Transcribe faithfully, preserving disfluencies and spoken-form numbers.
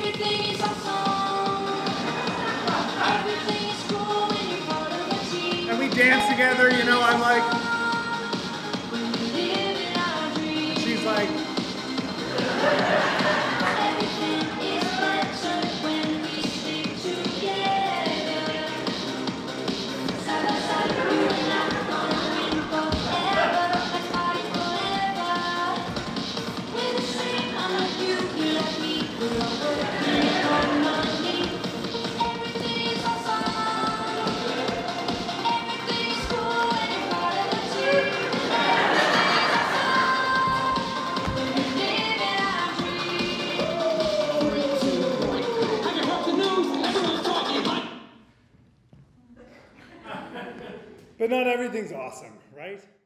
Everything is awesome. Everything is cool when you're part of a team. And we dance together, you know, I'm like, she's like, everything is better when we stick together. Side by side, you and I are gonna win forever. Let's party forever. We're the same, I'm like you, you like me. We're all working for money. Everything is awesome. Everything is cool when you're part of a team. Everything is awesome when we live in our dreams. I can help the news, everyone's talking, but but not everything's awesome, right?